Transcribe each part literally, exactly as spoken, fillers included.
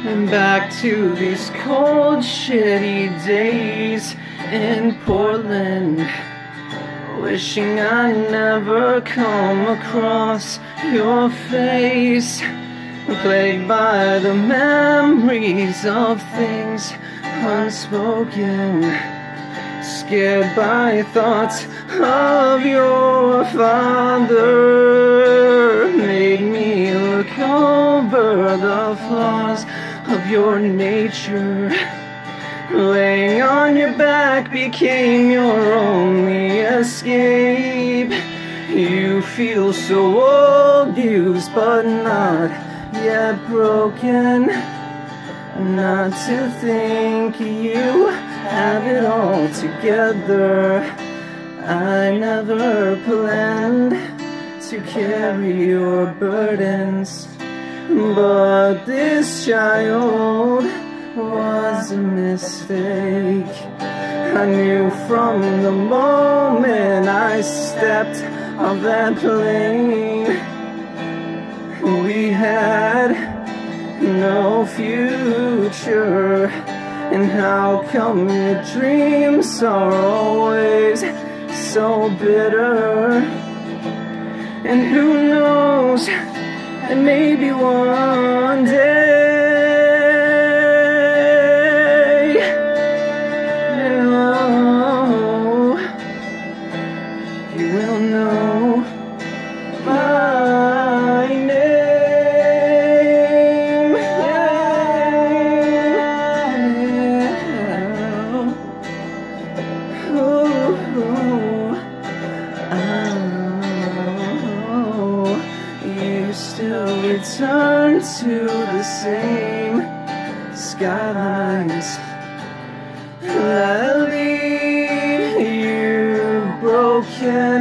And back to these cold, shitty days in Portland, wishing I never come across your face, plagued by the memories of things unspoken, scared by thoughts of your father. Made me look over the flaws of your nature. Laying on your back became your only escape. You feel so old, used but not yet broken. Not to think you have it all together. I never planned to carry your burdens, but this child was a mistake. I knew from the moment I stepped off that plane we had no future. And how come your dreams are always so bitter? And who knows, and maybe one day oh, you will know my name. Yeah. Ooh, oh, you still return to the same skylines that leave you broken.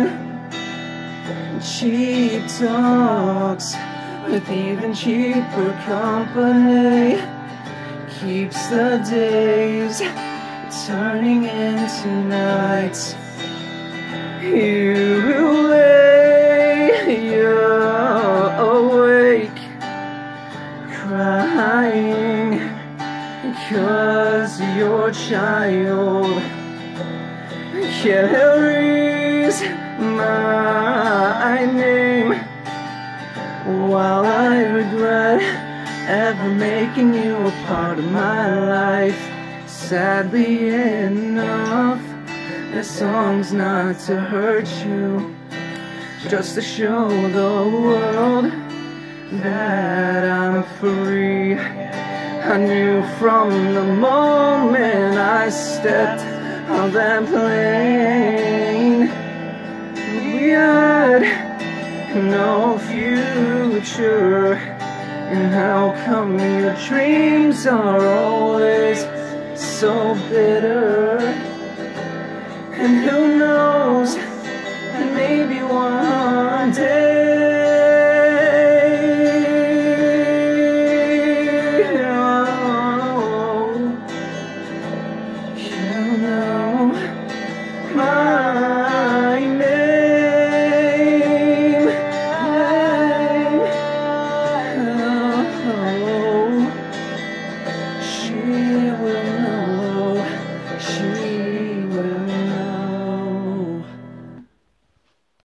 Cheap talks with even cheaper company keeps the days turning into nights. You lay you're awake, crying because your child carries my name. While I regret ever making you a part of my life, sadly enough, this song's not to hurt you, just to show the world that I'm free. I knew from the moment I stepped on that plane we had no future. And how come your dreams are always so bitter? And who knows, and maybe one day